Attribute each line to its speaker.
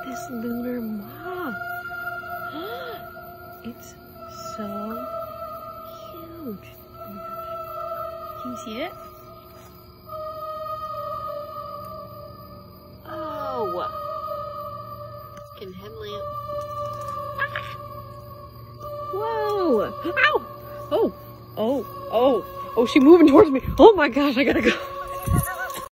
Speaker 1: this lunar moth. It's so huge. Oh my gosh. Can you see it? Oh. Fucking headlamp. Ah. Whoa. Ow. Oh. Oh. Oh. Oh, she's moving towards me. Oh my gosh, I gotta go.